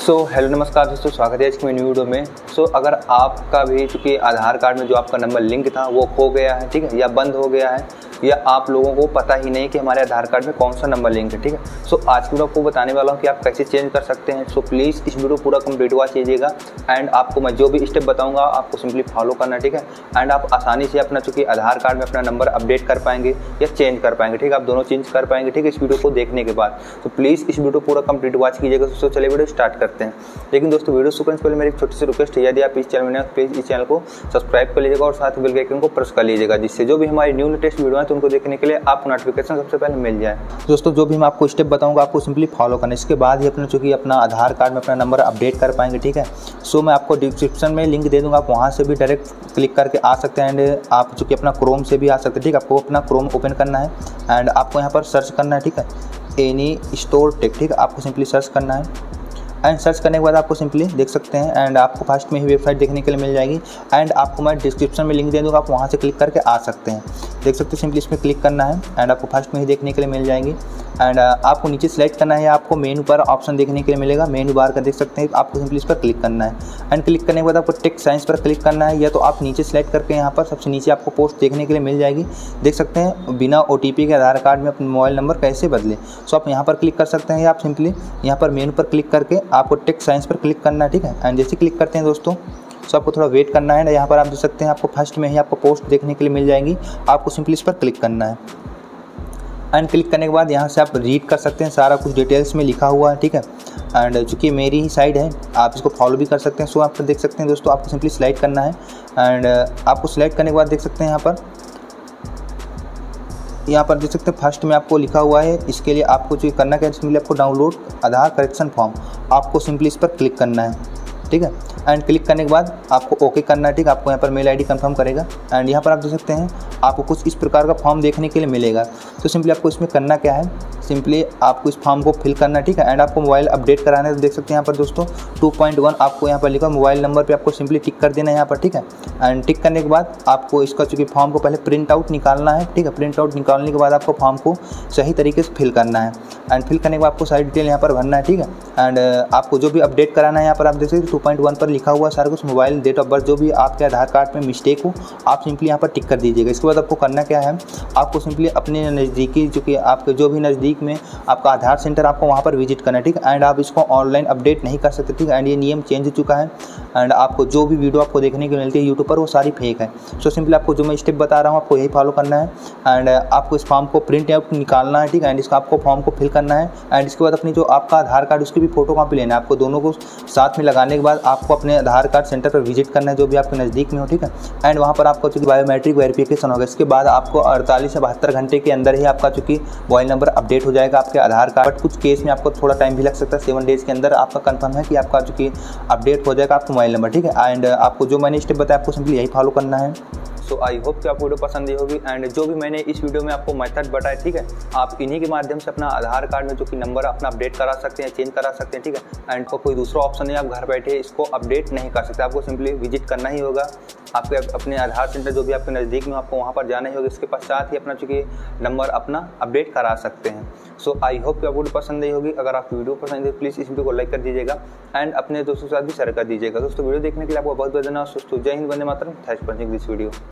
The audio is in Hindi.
हेलो नमस्कार दोस्तों, स्वागत है इसकी न्यू वीडियो में। अगर आपका भी चूँकि आधार कार्ड में जो आपका नंबर लिंक था वो खो गया है, ठीक है, या बंद हो गया है, या आप लोगों को पता ही नहीं कि हमारे आधार कार्ड में कौन सा नंबर लिंक है, ठीक है। आज की वीडियो आपको बताने वाला हूँ कि आप कैसे चेंज कर सकते हैं। प्लीज़ इस वीडियो पूरा कंप्लीट वॉच कीजिएगा एंड आपको मैं जो भी स्टेप बताऊँगा आपको सिंपली फॉलो करना, ठीक है। एंड आप आसानी से अपना चूँकि आधार कार्ड में अपना नंबर अपडेट कर पाएंगे या चेंज कर पाएंगे, ठीक है। आप दोनों चेंज कर पाएंगे, ठीक है, इस वीडियो को देखने के बाद। प्लीज़ इस वीडियो पूरा कंप्लीट वॉच कीजिएगा। दोस्तों चलिए वीडियो स्टार्ट करते हैं। लेकिन दोस्तों वीडियो शुरू करने से पहले मेरी एक छोटी सी रिक्वेस्ट है, यदि आप इस चैनल में प्लीज इस चैनल को सब्सक्राइब कर लीजिएगा और साथ बेल के आइकन को प्रेस कर लीजिएगा, जिससे जो भी हमारी न्यू लेटेस्ट वीडियो है तो उनको देखने के लिए आपको नोटिफिकेशन सबसे पहले मिल जाए। दोस्तों जो भी मैं आपको स्टेप बताऊंगा आपको सिंपली फॉलो करना, इसके बाद ही अपना चूँकि अपना आधार कार्ड में अपना नंबर अपडेट कर पाएंगे, ठीक है। मैं आपको डिस्क्रिप्शन में लिंक दे दूँगा, आप वहाँ से भी डायरेक्ट क्लिक करके आ सकते हैं एंड आप चूँकि अपना क्रोम से भी आ सकते हैं, ठीक है। आपको अपना क्रोम ओपन करना है एंड आपको यहाँ पर सर्च करना है, ठीक है, एनी स्टोर टेक, ठीक है। आपको सिंपली सर्च करना है एंड सर्च करने के बाद आपको सिंपली देख सकते हैं एंड आपको फर्स्ट में ही वेबसाइट देखने के लिए मिल जाएगी एंड आपको मैं डिस्क्रिप्शन में लिंक दे दूँगा, आप वहाँ से क्लिक करके आ सकते हैं। देख सकते हैं सिंपली इसमें क्लिक करना है एंड आपको फर्स्ट में ही देखने के लिए मिल जाएंगी एंड आपको नीचे सेलेक्ट करना है, आपको मेनू पर ऑप्शन देखने के लिए मिलेगा, मेनू बार का देख सकते हैं। आपको सिंपली इस पर क्लिक करना है एंड क्लिक करने के बाद आपको टेक्स्ट साइंस पर क्लिक करना है, या तो आप नीचे सेलेक्ट करके यहाँ पर सबसे नीचे आपको पोस्ट देखने के लिए मिल जाएगी। देख सकते हैं बिना OTP के आधार कार्ड में अपना मोबाइल नंबर कैसे बदले। आप यहाँ पर क्लिक कर सकते हैं या आप सिंपली यहाँ पर मेनू पर क्लिक करके आपको टेक्स्ट साइंस पर क्लिक करना है, ठीक है। एंड जैसे क्लिक करते हैं दोस्तों आपको थोड़ा वेट करना है। यहाँ पर आप देख सकते हैं आपको फर्स्ट में ही आपको पोस्ट देखने के लिए मिल जाएंगी, आपको सिंपली इस पर क्लिक करना है एंड क्लिक करने के बाद यहाँ से आप रीड कर सकते हैं, सारा कुछ डिटेल्स में लिखा हुआ है, ठीक है। एंड चूँकि मेरी ही साइड है आप इसको फॉलो भी कर सकते हैं। आप देख सकते हैं दोस्तों आपको सिंपली सिलेक्ट करना है एंड आपको सिलेक्ट करने के बाद देख सकते हैं यहाँ पर देख सकते हैं फर्स्ट में आपको लिखा हुआ है। इसके लिए आपको जो करना क्या है, सिंपली आपको डाउनलोड आधार करेक्शन फॉर्म, आपको सिंपली इस पर क्लिक करना है, ठीक है। एंड क्लिक करने के बाद आपको ओके करना है, ठीक है। आपको यहाँ पर मेल ID कंफर्म करेगा एंड यहाँ पर आप देख सकते हैं आपको कुछ इस प्रकार का फॉर्म देखने के लिए मिलेगा। सिंपली आपको इसमें करना क्या है, सिंपली आपको इस फॉर्म को फिल करना है, ठीक है। एंड आपको मोबाइल अपडेट कराना है, तो देख सकते हैं यहाँ पर दोस्तों 2.1 आपको यहाँ पर लिखा मोबाइल नंबर पे आपको सिंपली टिक कर देना है यहाँ पर, ठीक है। एंड टिक करने के बाद आपको इसका चूँकि फॉर्म को पहले प्रिंट आउट निकालना है, ठीक है। प्रिंट आउट निकालने के बाद आपको फॉर्म को सही तरीके से फिल करना है एंड फिल करने के बाद आपको सारी डिटेल यहाँ पर भरना है, ठीक है। एंड आपको जो भी अपडेट कराना है यहाँ पर आप देख सकते 2.1 पर लिखा हुआ सारा कुछ, मोबाइल, डेट ऑफ बर्थ, जो भी आपके आधार कार्ड में मिस्टेक हो आप सिंपली यहाँ पर टिक कर दीजिएगा। इसके बाद आपको करना क्या है, आपको सिंपली अपने नज़दीकी चूँकि आपके जो भी नज़दीक में आपका आधार सेंटर आपको वहाँ पर विजिट करना है, ठीक है। एंड आप इसको ऑनलाइन अपडेट नहीं कर सकते, ठीक है। एंड ये नियम चेंज हो चुका है एंड आपको जो भी वीडियो आपको देखने को मिलती है यूट्यूब पर वो सारी फेक है। सिंपली आपको जो मैं स्टेप बता रहा हूँ आपको यही फॉलो करना है एंड आपको इस फॉर्म को प्रिंट आउट निकालना है, ठीक है। एंड इसका आपको फॉर्म को फिल करना है एंड इसके बाद अपनी जो आपका आधार कार्ड उसकी भी फोटो कॉपी लेना है। आपको दोनों को साथ में लगाने के बाद आपको अपने आधार कार्ड सेंटर पर विजिट करना है जो भी आपके नज़दीक में हो, ठीक है। एंड वहाँ पर आपको चूँकि बायोमेट्रिक वेरिफिकेशन होगा, इसके बाद आपको 48 से 72 घंटे के अंदर ही आपका चूँकि मोबाइल नंबर अपडेट हो जाएगा आपके आधार कार्ड। कुछ केस में आपको थोड़ा टाइम भी लग सकता है, 7 डेज़ के अंदर आपका कंफर्म है कि आपका चूँकि अपडेट हो जाएगा आपका मोबाइल नंबर, ठीक है। एंड आपको जो मैंने स्टेप बताया आपको सिंपली यही फॉलो करना है। आई होप कि आपको वीडियो पसंद आई होगी एंड जो भी मैंने इस वीडियो में आपको मेथड बताया, ठीक है, आप इन्हीं के माध्यम से अपना आधार कार्ड में जो कि नंबर अपना अपडेट करा सकते हैं, चेंज करा सकते हैं, ठीक है। एंड कोई दूसरा ऑप्शन नहीं, आप घर बैठे इसको अपडेट नहीं कर सकते, आपको सिंपली विजिट करना ही होगा आपके अपने आधार सेंटर जो भी आपके नज़दीक में, आपको वहाँ पर जाना ही होगा। इसके पश्चात ही अपना चूँकि नंबर अपना अपडेट करा सकते हैं। आई होप कि आपको वीडियो पसंद आई होगी। अगर आप वीडियो पसंद है प्लीज़ इस वीडियो को लाइक कर दीजिएगा एंड अपने दोस्तों के साथ भी शेयर कर दीजिएगा। दोस्तों वीडियो देखने के लिए आपको बहुत बहुत धन्यवाद। जय हिंद, वंदे मातरम, thanks for watching this video.